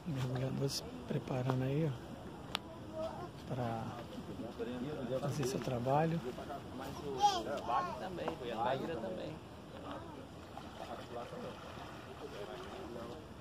Mergulhador se preparando aí, ó, para fazer seu trabalho. Vale também, a Bahia também.